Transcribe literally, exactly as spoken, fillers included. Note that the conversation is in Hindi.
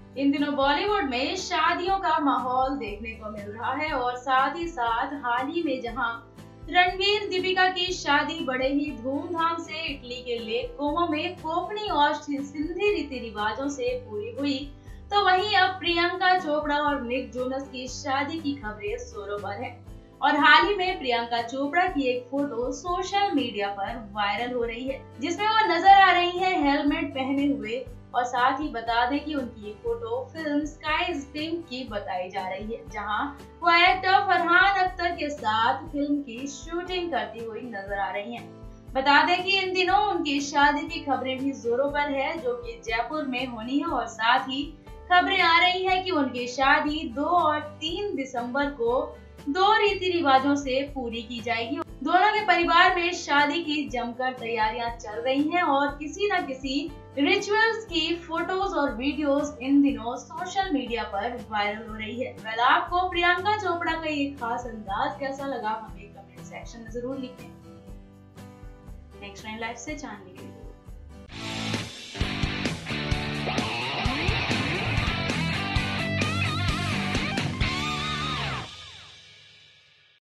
इन दिनों बॉलीवुड में शादियों का माहौल देखने को मिल रहा है और साथ ही साथ हाल ही में जहां रणवीर दीपिका की शादी बड़े ही धूमधाम से इटली के लेक कोमो में कोंकणी और सिंधी रीति रिवाजों से पूरी हुई, तो वहीं अब प्रियंका चोपड़ा और निक जोनस की शादी की खबरें जोरों पर है। और हाल ही में प्रियंका चोपड़ा की एक फोटो सोशल मीडिया पर वायरल हो रही है, जिसमें वो नजर आ रही है हेलमेट पहने हुए। और साथ ही बता दें कि उनकी ये फोटो फिल्म स्काई इज पिंक की बताई जा रही है, जहां वो एक्टर फरहान अख्तर के साथ फिल्म की शूटिंग करती हुई नजर आ रही हैं। बता दें कि इन दिनों उनकी शादी की खबरें भी जोरों पर है, जो कि जयपुर में होनी है। और साथ ही खबरें आ रही है कि उनकी शादी दो और तीन दिसंबर को दो रीति रिवाजों से पूरी की जाएगी। दोनों के परिवार में शादी की जमकर तैयारियां चल रही हैं और किसी न किसी रिचुअल्स की फोटोज और वीडियोस इन दिनों सोशल मीडिया पर वायरल हो रही है। वेल, आपको प्रियंका चोपड़ा का ये खास अंदाज कैसा लगा, हमें कमेंट सेक्शन में जरूर लिखें। नेक्स्ट टाइम लाइफ से जानने के लिए